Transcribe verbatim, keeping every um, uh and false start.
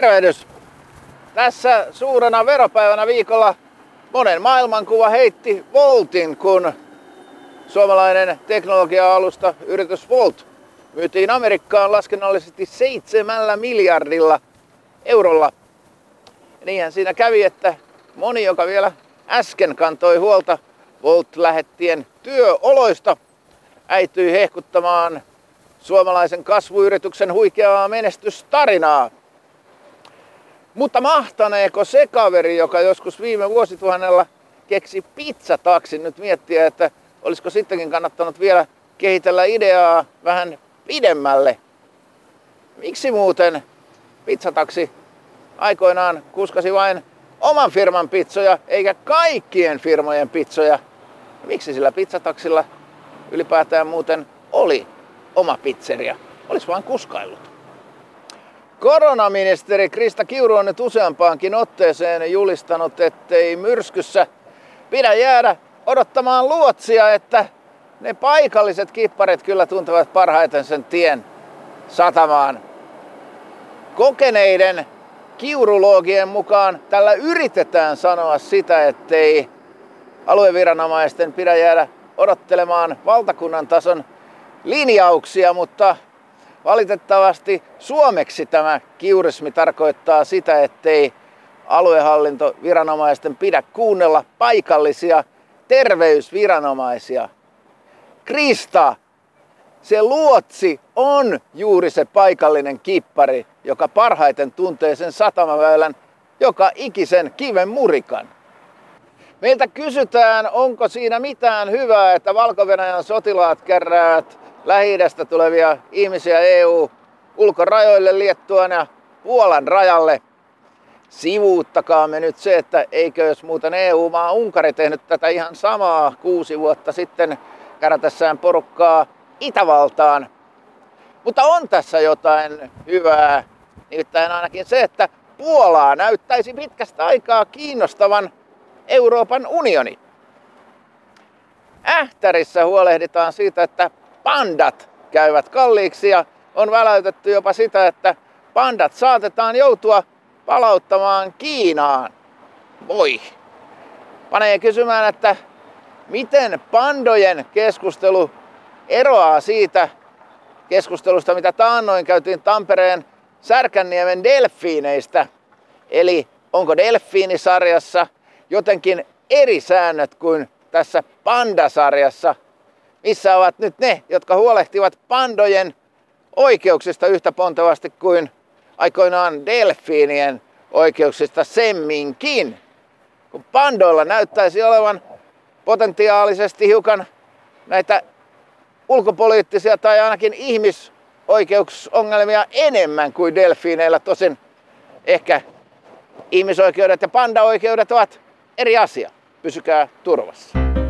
Tervehdys! Tässä suurena veropäivänä viikolla monen maailmankuva heitti Woltin, kun suomalainen teknologia-alusta yritys Wolt myytiin Amerikkaan laskennallisesti seitsemällä miljardilla eurolla. Ja niinhän siinä kävi, että moni, joka vielä äsken kantoi huolta Wolt-lähettien työoloista, äityi hehkuttamaan suomalaisen kasvuyrityksen huikeaa menestystarinaa. Mutta mahtaneeko se kaveri, joka joskus viime vuosituhannella keksi pizzataksin, nyt miettiä, että olisiko sittenkin kannattanut vielä kehitellä ideaa vähän pidemmälle? Miksi muuten pizzataksi aikoinaan kuskasi vain oman firman pizzoja eikä kaikkien firmojen pizzoja? Miksi sillä pizzataksilla ylipäätään muuten oli oma pizzeria? Olisi vaan kuskaillut. Koronaministeri Krista Kiuru on nyt useampaankin otteeseen julistanut, ettei myrskyssä pidä jäädä odottamaan luotsia, että ne paikalliset kipparit kyllä tuntevat parhaiten sen tien satamaan. Kokeneiden kiurologien mukaan tällä yritetään sanoa sitä, ettei alueviranomaisten pidä jäädä odottelemaan valtakunnan tason linjauksia, mutta valitettavasti suomeksi tämä kiurismi tarkoittaa sitä, ettei aluehallintoviranomaisten pidä kuunnella paikallisia terveysviranomaisia. Krista, se luotsi on juuri se paikallinen kippari, joka parhaiten tuntee sen satamaväylän joka ikisen kiven murikan. Meiltä kysytään, onko siinä mitään hyvää, että Valko-Venäjän sotilaat kärräävät Lähi-idästä tulevia ihmisiä E U-ulkorajoille, Liettuan ja Puolan rajalle. Sivuuttakaamme nyt se, että eikö jos muuten E U-maa Unkari tehnyt tätä ihan samaa kuusi vuotta sitten kärätessään porukkaa Itävaltaan. Mutta on tässä jotain hyvää, nimittäin ainakin se, että Puolaa näyttäisi pitkästä aikaa kiinnostavan Euroopan unioni. Ähtärissä huolehditaan siitä, että pandat käyvät kalliiksi ja on väläytetty jopa sitä, että pandat saatetaan joutua palauttamaan Kiinaan. Voi! Panee kysymään, että miten pandojen keskustelu eroaa siitä keskustelusta, mitä taannoin käytiin Tampereen Särkänniemen delfiineistä. Eli onko delfiinisarjassa jotenkin eri säännöt kuin tässä pandasarjassa? Missä ovat nyt ne, jotka huolehtivat pandojen oikeuksista yhtä pontevasti kuin aikoinaan delfiinien oikeuksista semminkin? Kun pandoilla näyttäisi olevan potentiaalisesti hiukan näitä ulkopoliittisia tai ainakin ihmisoikeusongelmia enemmän kuin delfiineillä. Tosin ehkä ihmisoikeudet ja pandaoikeudet ovat eri asia. Pysykää turvassa.